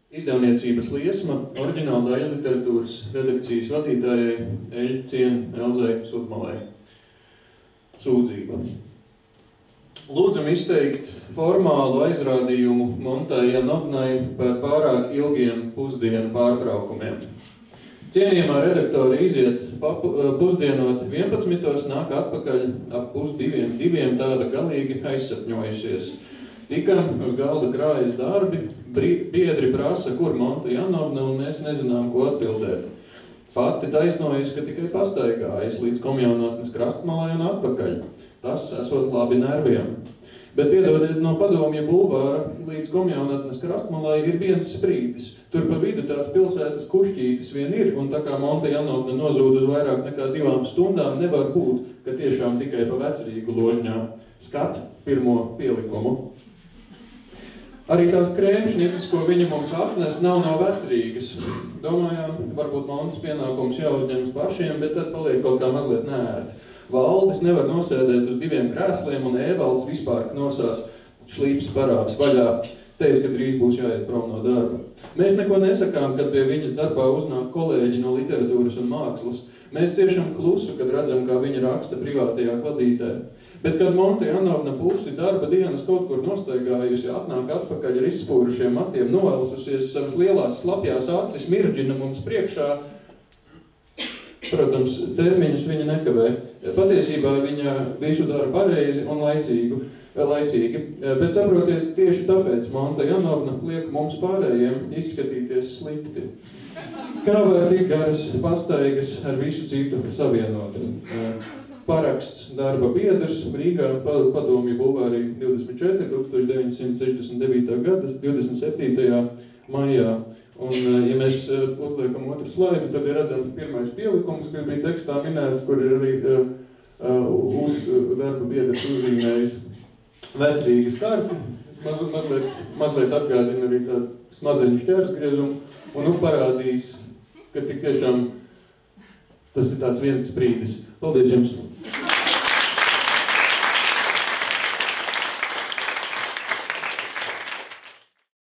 Izdevniecības Liesma oriģināla daļa literatūras redakcijas vadītājai Elzai Sutmalai. Sūdzība. Lūdzam izteikt formālu aizrādījumu Montai Janovnai par pārāk ilgiem pusdienu pārtraukumiem. Cienījamā redaktore iziet pusdienot 11. nāk atpakaļ ap 1:30 tāda galīgi aizsapņojusies. Tikam uz galda krājas darbi, biedri prasa, kur Monta Janovna, un mēs nezinām, ko atbildēt. Pati taisnojas, ka tikai pastaigājas līdz Komjaunatnes krastmalai un atpakaļ. Tas esot labi nerviem. Bet piedodiet, no Padomja bulvāra līdz Komjaunatnes krastmalai ir viens sprīdis. Tur pa vidu tāds pilsētas kušķītis vien ir, un tā kā Monta Janovna nozūd uz vairāk nekā 2 stundām, nevar būt, ka tiešām tikai pa Vecrīgu ložņā. Skat pirmo pielikumu. Arī tās krēmšnitas, ko viņa mums atnes, nav no Vecrīgas. Domājām, varbūt Montas pienākums jāuzņemas pašiem, bet tad paliek kaut kā mazliet neērti. Valdis nevar nosēdēt uz 2 krēsliem, un Ēvalds vispār knosās šlīps parāps vaļā. Teica, ka drīz būs jāiet prom no darba. Mēs neko nesakām, kad pie viņas darbā uznāk kolēģi no literatūras un mākslas. Mēs ciešam klusu, kad redzam, kā viņa raksta privātajā kladītē. Bet, kad Monta Janovna pusi darba dienas kaut kur nostaigājusi, atnāk atpakaļ ar izspūrušiem matiem, novelsusies savas lielās slapjās acis, mirdžina mums priekšā. Protams, termiņus viņa nekavē. Patiesībā viņa visu dara pareizi un laicīgi. Bet saprotiet, tieši tāpēc Monta Janovna liek mums pārējiem izskatīties slikti. Kā var tik garas pastaigas ar visu citu savienot? Paraksts darba biedrs Rīgā Padomju bulvārī 24. 1969. gada 27. maijā. Un, ja mēs uzliekam otru slaidu, tad ir redzams pirmais pielikums, kas bija tekstā minēts, kur ir arī darba biedrs uzzīmējis Vecrīgas karti. Mazliet atgādina arī tādu smadzeņu šķērsgriezumu un parādījis, ka tik tiešām tas ir tāds viens sprīdis. Paldies jums!